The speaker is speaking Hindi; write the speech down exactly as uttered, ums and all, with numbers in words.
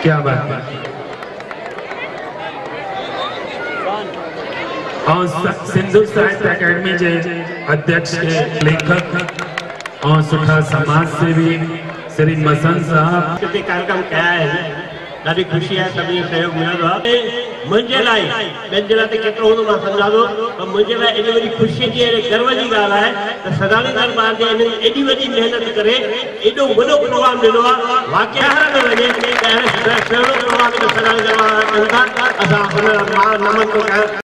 क्या बात है। और सिंधु साहित्य अकेडमी के अध्यक्ष लेखक और सुठा समाज सेवी श्री मसंद साहब कार्यक्रम कया है, ॾाढी खुशी है, सभी सहयोग मिलंदो आहे। मुझे लाइ ॿियनि जे लाइ त केतिरो हूंदो मां सम्झां थो, पर मुझे लाइ एॾी वॾी ख़ुशी जी ऐं गर्व जी ॻाल्हि आहे त सदानी दरबार जे हिननि एॾी वॾी महिनत करे एॾो वॾो प्रोग्राम ॾिनो आहे। वाक़ई में वञे त सुहिणो प्रोग्राम सदानी दरबार कनि था, असां हुन मां नमन थो कयां।